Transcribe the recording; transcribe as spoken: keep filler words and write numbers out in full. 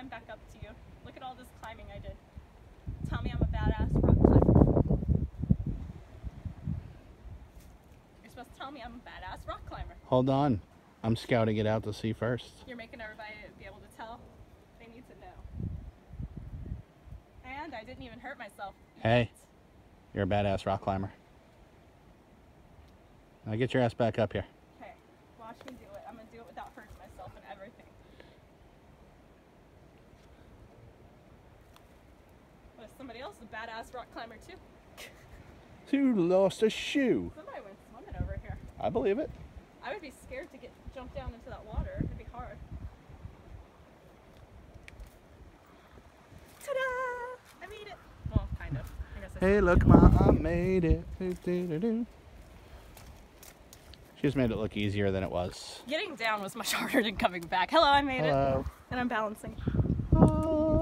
climb back up to you. Look at all this climbing I did. Tell me I'm a badass rock climber. You're supposed to tell me I'm a badass rock climber. Hold on. I'm scouting it out to see first. You're making everybody be able to tell. They need to know. And I didn't even hurt myself. Hey, you're a badass rock climber. Now get your ass back up here. Okay, watch me do it. I'm going to do it without hurting myself and everything. What if somebody else is a badass rock climber too? You lost a shoe. Somebody went swimming over here. I believe it. I would be scared to get jump down into that water. It'd be hard. Ta-da! I made it. Well, kind of. I guess I Hey, look, Ma, I made it. Do, do, do, do. She just made it look easier than it was. Getting down was much harder than coming back. Hello, I made Hello. it. And I'm balancing. Oh.